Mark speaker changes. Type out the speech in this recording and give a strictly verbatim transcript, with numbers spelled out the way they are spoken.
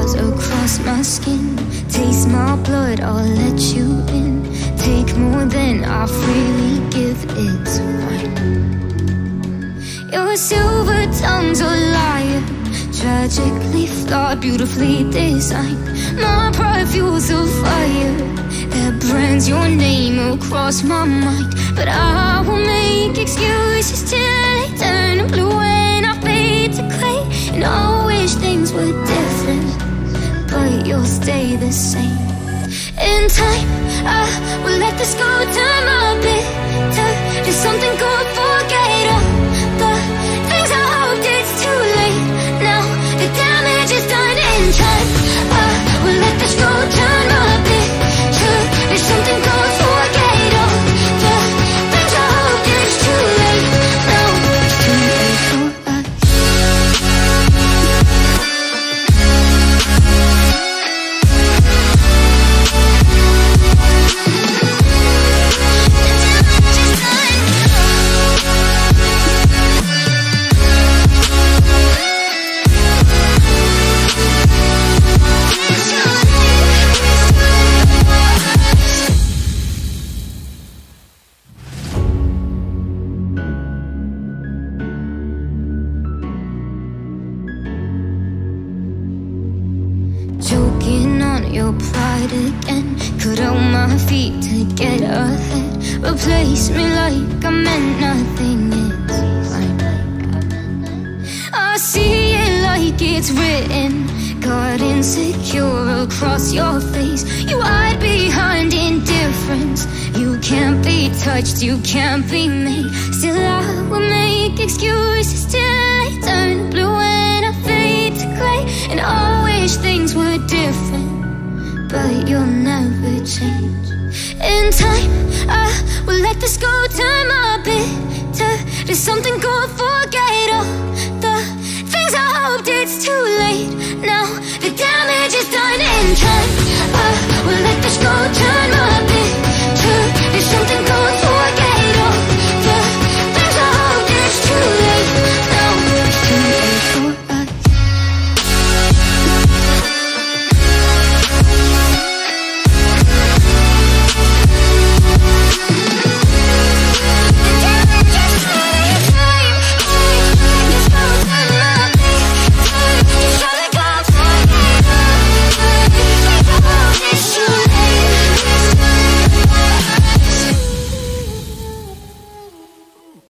Speaker 1: scars across my skin. Taste my blood, I'll let you in. Take more than I freely give, it's fine. Your silver tongue's a liar, tragically flawed, beautifully designed. My pride fuels a fire that brands your name across my mind. But I will make excuses till they turn blue and I fade to clay. And I wish things were different, but you'll stay the same. In time, I will let this go, turn my bitter to something good, forget all the things I hoped. It's too late now, the damage is done. In time, I will let this go, turn my bitter to something good, forget all the things I hoped. It's too late now, it's too late for us. Choking on your pride again, cut out my feet to get ahead. Replace me like I meant nothing, it's fine. I see it like it's written, got insecure across your face. You hide behind indifference, you can't be touched, you can't be made. Still I will make excuses till they turn blue and I fade to grey. And I wish things were different, but you'll never change. In time, I will let this go, turn my bitter to something good, forget all the things I hoped. It's too late now,